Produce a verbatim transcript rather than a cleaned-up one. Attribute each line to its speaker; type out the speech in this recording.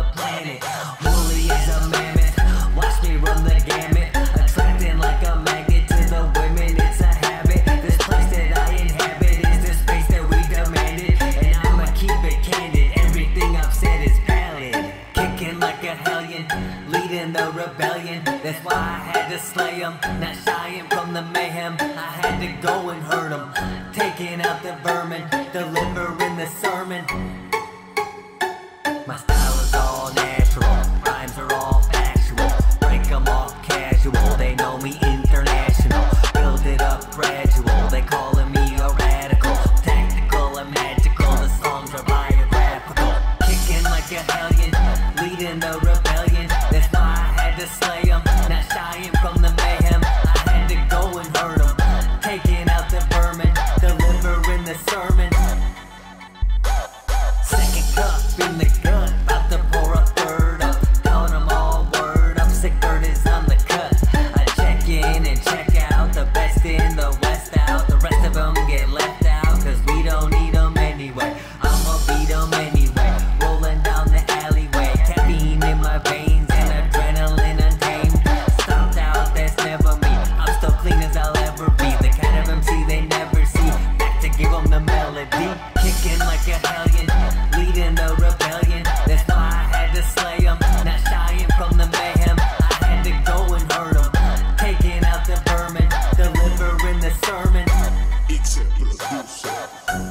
Speaker 1: planet. Woolly as a mammoth, watch me run the gamut, attracting like a magnet to the women. It's a habit. This place that I inhabit is the space that we demanded, and I'ma keep it candid. Everything I've said is valid. Kicking like a hellion, leading the rebellion. That's why I had to slay 'em, not shying from the mayhem. I had to go and hurt 'em, taking out the vermin, delivering the sermon. My style is all natural, rhymes are all factual, break 'em off casual, they know me international, build it up gradual, they calling me a radical, tactical and magical, the songs are biographical. Kicking like a hellion, leading the rebellion, that's why I had to slay 'em, not shying from the mayhem. I had to go and hurt 'em, taking out the vermin, delivering the sermon. Second cup in the gut, about to pour a third up, telling them all word up, sick bird is on the cut. I check in and check out, the best in the west out, the rest of them get left out, cause we don't need them anyway. I'ma beat them anyway, rolling down the alleyway, caffeine in my veins and adrenaline untamed. Stopped out, that's never me, I'm still clean as I'll ever be, the kind of M C they never see, back to give them the melody. Kicking like a hellion, leading the rebellion, that's why I had to slay 'em, not shying from the mayhem. I had to go and hurt 'em, taking out the vermin, delivering the sermon.
Speaker 2: It's a producer.